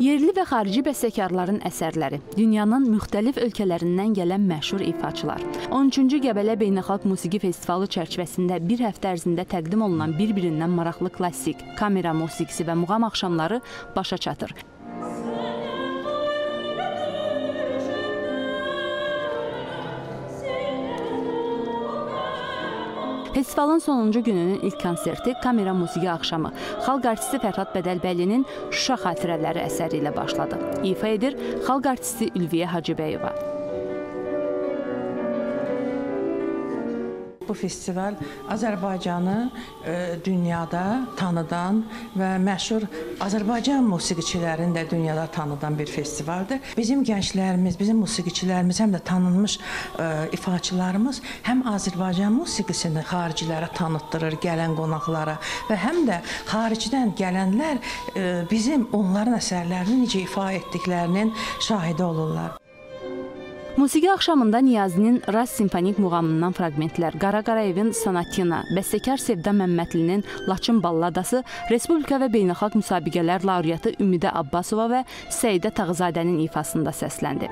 Yerli və xarici bəstəkarların əsərləri, dünyanın müxtəlif ölkələrindən gələn məşhur ifaçılar. 13-cü Qəbələ Beynəlxalq Musiqi Festivalı çərçivəsində bir həftə ərzində təqdim olunan bir-birindən maraqlı klassik, kamera musiqisi və muğam axşamları başa çatır. Festivalın sonuncu gününün ilk konserti kamera musiqi axşamı xalq artisti Fərhad Bədəlbəylinin Şuşa xatirələri əsəri ilə başladı. İfa edir xalq artisti Ülviyə Hacıbəyova. Bu festival Azərbaycanı dünyada tanıdan və məşhur Azərbaycan musiqiçilərini də dünyada tanıdan bir festivaldır. Bizim gənclərimiz, bizim musiqiçilərimiz, həm də tanınmış ifaçılarımız həm Azərbaycan musiqisini xaricilərə tanıtdırır, gələn qonaqlara və həm də xaricdən gələnlər bizim onların əsərlərini necə ifa etdiklərinin şahidi olurlar. Musiqi axşamında Niyazinin Rast simfonik muğamından fraqmentlər, Qara Qarayevin Sonatina, bəstəkar Sevda Məmmədlinin Laçın balladası, Respublika və beynəlxalq müsabiqələr laureatı Ümidə Abbasova və Səidə Tağızadənin ifasında səsləndi.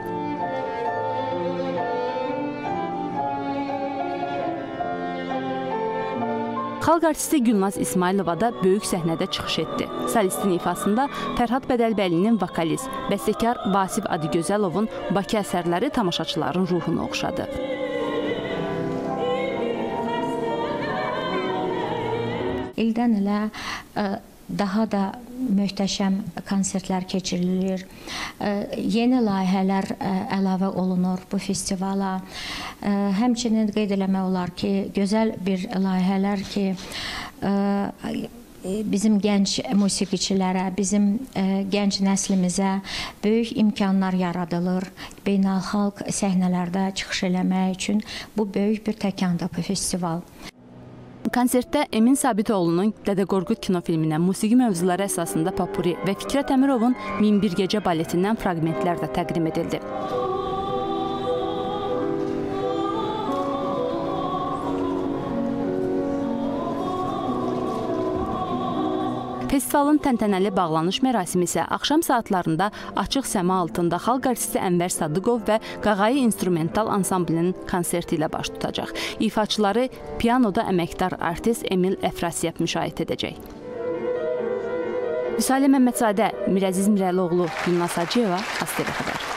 Xalq artisti Gülnaz İsmailova da böyük səhnədə çıxış etdi. Solistin ifasında Fərhad Bədəlbəylinin vokalist, bəstəkar Vasif Adıgözəlovun Bakı əsərləri tamaşaçıların ruhunu oxşadı. İldən ilə daha da möhtəşəm konsertlər keçirilir. Yeni layihələr əlavə olunur bu festivala. Həmçinin qeyd eləmək olar ki, gözəl bir layihələr ki, bizim gənc musiqiçilərə, bizim gənc nəslimizə böyük imkanlar yaradılır. Beynəlxalq səhnələrdə çıxış eləmək üçün bu böyük bir təkandır bu festival. Konsertdə Emin Sabitoğlu'nun Dədə Qorqud kinofilminə musiqi mövzuları əsasında Papuri və Fikrət Əmirovun Min bir gecə baletindən fraqmentlər də təqdim edildi. Festivalın təntənəli bağlanış mərasimi isə axşam saatlarında açıq səma altında xalq artisti Ənvər Sadıqov və Qağayı instrumental ansamblinin konserti ilə baş tutacaq. İfaçıları pianoda əməkdar artist Emil Əfrasiyev müşahidə edəcək. Vüsalə Məmmədzadə, Mirəziz Mirəloğlu, Gülnaz Hacıyeva, AzTV xəbər.